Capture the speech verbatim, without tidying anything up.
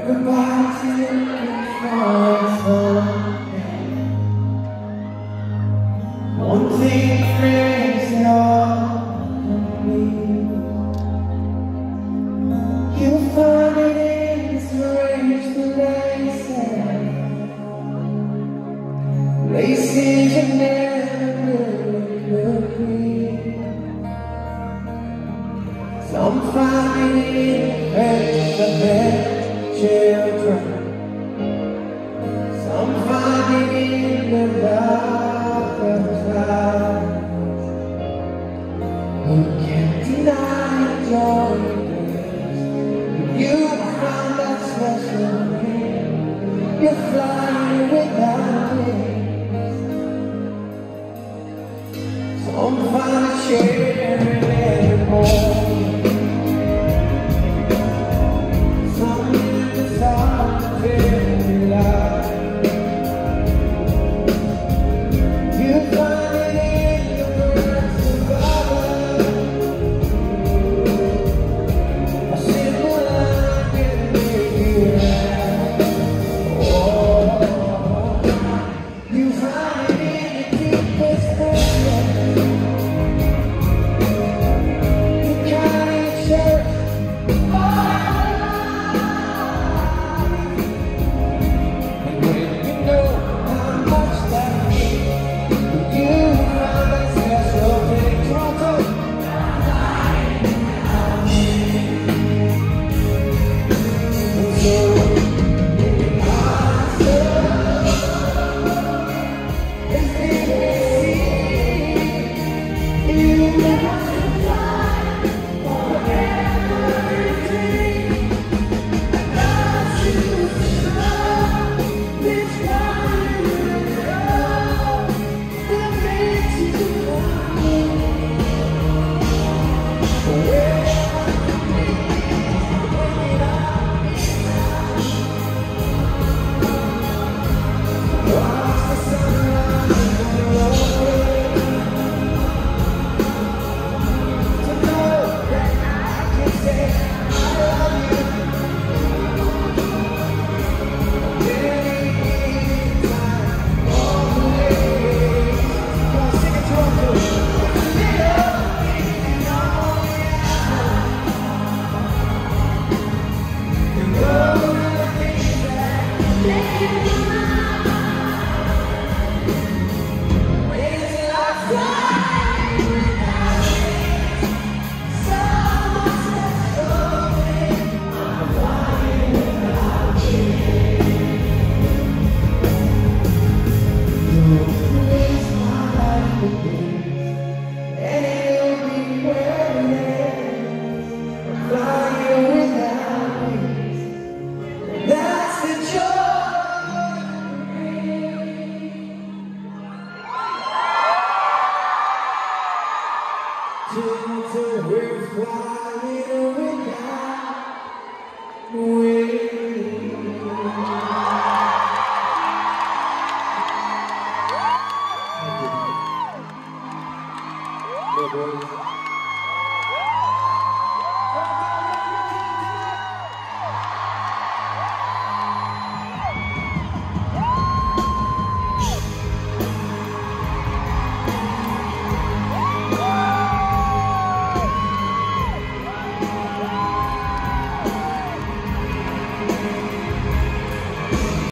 Everybody's looking for something. One thing brings it all on me. You'll find it in the strange places, places you never could be. Some find it in the best children, some find it in the love of clouds. Who can't deny joy when you found that special thing? You're flying without wings. Some find a shade